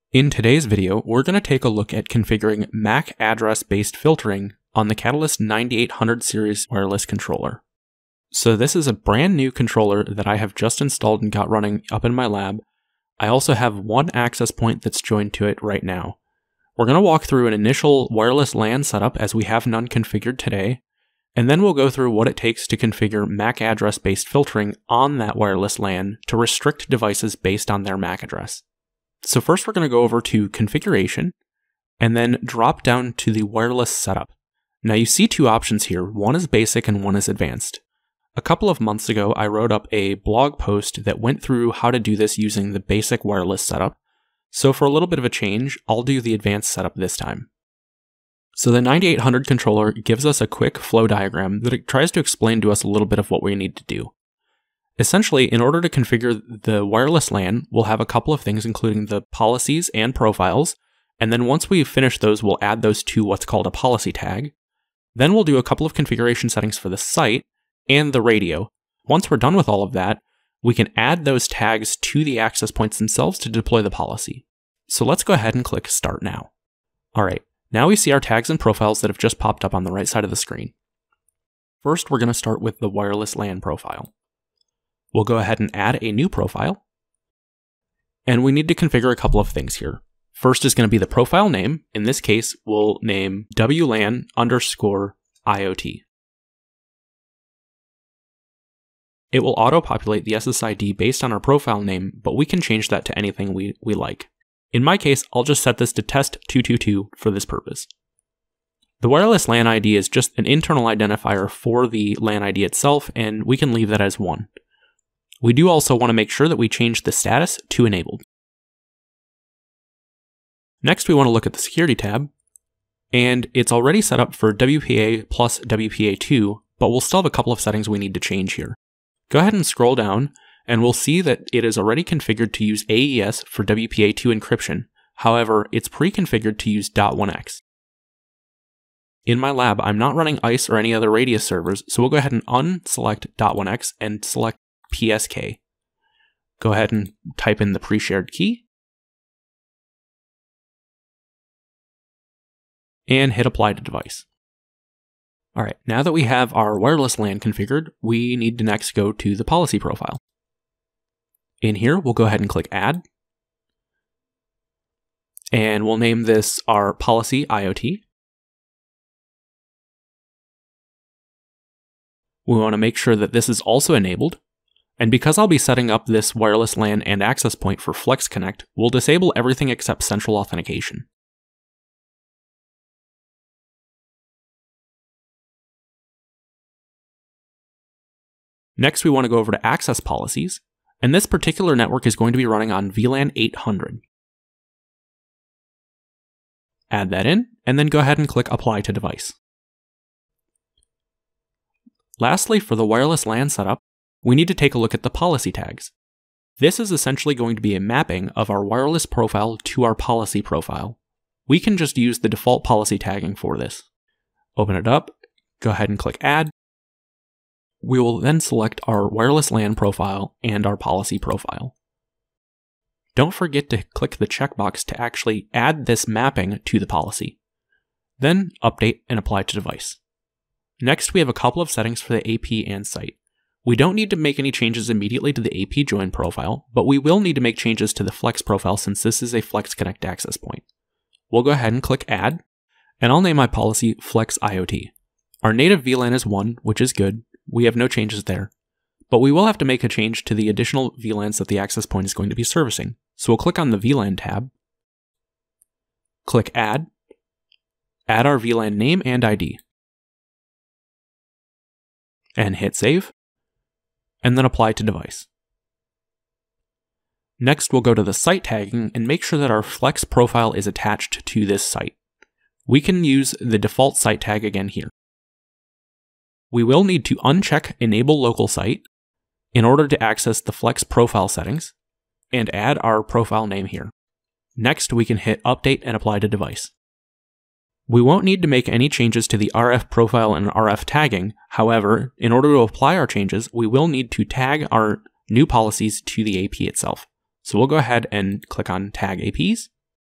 In today's video, we're going to take a look at configuring MAC address-based filtering on the Catalyst 9800 series wireless controller. So this is a brand new controller that I have just installed and got running up in my lab. I also have one access point that's joined to it right now. We're going to walk through an initial wireless LAN setup as we have none configured today, and then we'll go through what it takes to configure MAC address-based filtering on that wireless LAN to restrict devices based on their MAC address. So first we're going to go over to configuration and then drop down to the wireless setup. Now you see two options here, one is basic and one is advanced. A couple of months ago I wrote up a blog post that went through how to do this using the basic wireless setup. So for a little bit of a change, I'll do the advanced setup this time. So the 9800 controller gives us a quick flow diagram that it tries to explain to us a little bit of what we need to do. Essentially, in order to configure the wireless LAN, we'll have a couple of things including the policies and profiles, and then once we finish those, we'll add those to what's called a policy tag. Then we'll do a couple of configuration settings for the site and the radio. Once we're done with all of that, we can add those tags to the access points themselves to deploy the policy. So let's go ahead and click Start Now. Alright, now we see our tags and profiles that have just popped up on the right side of the screen. First, we're going to start with the wireless LAN profile. We'll go ahead and add a new profile. And we need to configure a couple of things here. First is going to be the profile name. In this case, we'll name WLAN_IoT. It will auto-populate the SSID based on our profile name, but we can change that to anything we like. In my case, I'll just set this to test222 for this purpose. The wireless LAN ID is just an internal identifier for the LAN ID itself, and we can leave that as 1. We do also want to make sure that we change the status to enabled. Next, we want to look at the security tab, and it's already set up for WPA plus WPA2, but we'll still have a couple of settings we need to change here. Go ahead and scroll down, and we'll see that it is already configured to use AES for WPA2 encryption. However, it's pre-configured to use .1x. In my lab, I'm not running ICE or any other Radius servers, so we'll go ahead and unselect .1x and select PSK. Go ahead and type in the pre-shared key and hit apply to device. Alright, now that we have our wireless LAN configured, we need to next go to the policy profile. In here, we'll go ahead and click Add, and we'll name this our policy IoT. We want to make sure that this is also enabled. And because I'll be setting up this wireless LAN and access point for Flex Connect, we'll disable everything except central authentication. Next, we want to go over to access policies, and this particular network is going to be running on VLAN 800. Add that in, and then go ahead and click Apply to Device. Lastly, for the wireless LAN setup, we need to take a look at the policy tags. This is essentially going to be a mapping of our wireless profile to our policy profile. We can just use the default policy tagging for this. Open it up, go ahead and click Add. We will then select our wireless LAN profile and our policy profile. Don't forget to click the checkbox to actually add this mapping to the policy. Then update and apply to device. Next, we have a couple of settings for the AP and site. We don't need to make any changes immediately to the AP join profile, but we will need to make changes to the Flex profile since this is a Flex Connect access point. We'll go ahead and click Add, and I'll name my policy Flex IoT. Our native VLAN is 1, which is good. We have no changes there. But we will have to make a change to the additional VLANs that the access point is going to be servicing. So we'll click on the VLAN tab, click Add our VLAN name and ID, and hit Save, and then apply to device. Next, we'll go to the site tagging and make sure that our Flex profile is attached to this site. We can use the default site tag again here. We will need to uncheck Enable Local Site in order to access the Flex profile settings and add our profile name here. Next, we can hit Update and Apply to Device. We won't need to make any changes to the RF profile and RF tagging. However, in order to apply our changes, we will need to tag our new policies to the AP itself. So we'll go ahead and click on Tag APs,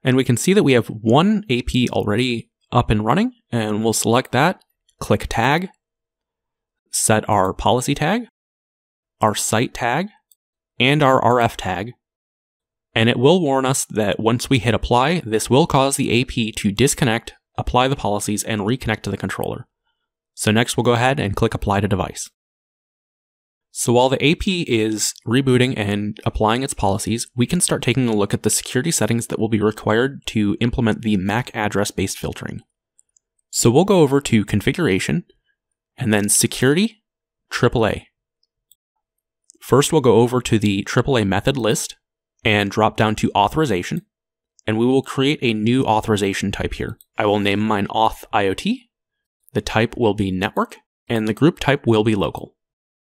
And we can see that we have one AP already up and running, and we'll select that, click Tag, set our policy tag, our site tag, and our RF tag. And it will warn us that once we hit apply, this will cause the AP to disconnect, apply the policies, and reconnect to the controller. So next we'll go ahead and click Apply to Device. So while the AP is rebooting and applying its policies, we can start taking a look at the security settings that will be required to implement the MAC address-based filtering. So we'll go over to Configuration, and then Security, AAA. First we'll go over to the AAA method list, and drop down to Authorization, and we will create a new authorization type here. I will name mine Auth IoT, the type will be Network, and the group type will be Local.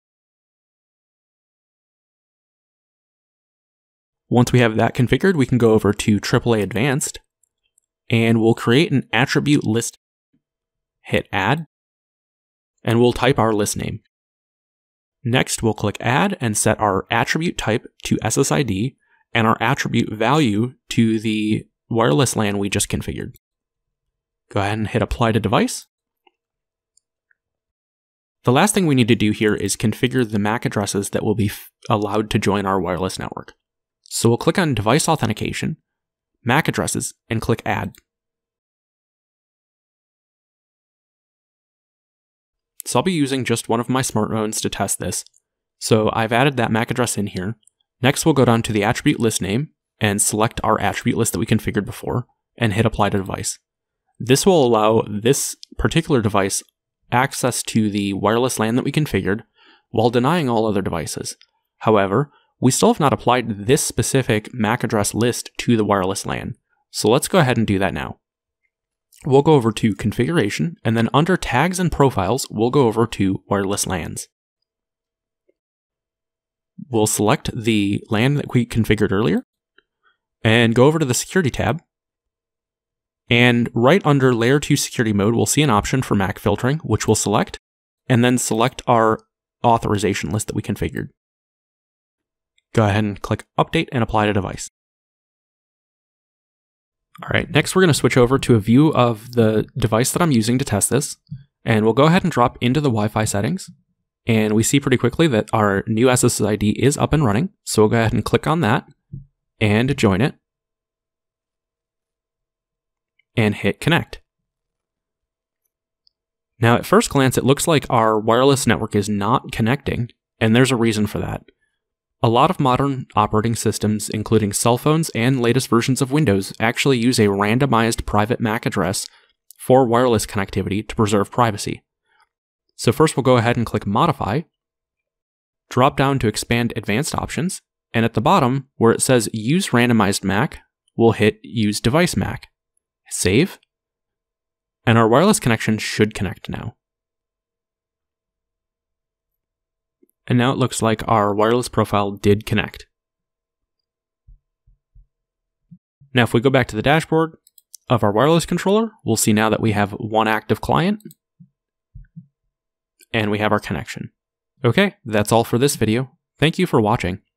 Once we have that configured, we can go over to AAA Advanced, and we'll create an attribute list, hit Add, and we'll type our list name. Next, we'll click Add and set our attribute type to SSID, and our attribute value to the wireless LAN we just configured. Go ahead and hit Apply to Device. The last thing we need to do here is configure the MAC addresses that will be allowed to join our wireless network. So we'll click on Device Authentication, MAC Addresses, and click Add. So I'll be using just one of my smartphones to test this. So I've added that MAC address in here. Next we'll go down to the attribute list name and select our attribute list that we configured before and hit Apply to Device. This will allow this particular device access to the wireless LAN that we configured while denying all other devices. However, we still have not applied this specific MAC address list to the wireless LAN. So let's go ahead and do that now. We'll go over to Configuration, and then under Tags and Profiles, we'll go over to Wireless LANs. We'll select the LAN that we configured earlier, and go over to the Security tab. And right under Layer 2 Security Mode, we'll see an option for MAC filtering, which we'll select, and then select our authorization list that we configured. Go ahead and click Update and Apply to Device. All right, next we're going to switch over to a view of the device that I'm using to test this, and we'll go ahead and drop into the Wi-Fi settings, and we see pretty quickly that our new SSID is up and running, so we'll go ahead and click on that and join it, and hit Connect. Now at first glance it looks like our wireless network is not connecting, and there's a reason for that. A lot of modern operating systems, including cell phones and latest versions of Windows, actually use a randomized private MAC address for wireless connectivity to preserve privacy. So first we'll go ahead and click Modify, drop down to Expand Advanced Options, and at the bottom, where it says Use Randomized MAC, we'll hit Use Device MAC. Save, and our wireless connection should connect now. And now it looks like our wireless profile did connect. Now if we go back to the dashboard of our wireless controller, we'll see now that we have one active client, and we have our connection. Okay, that's all for this video. Thank you for watching.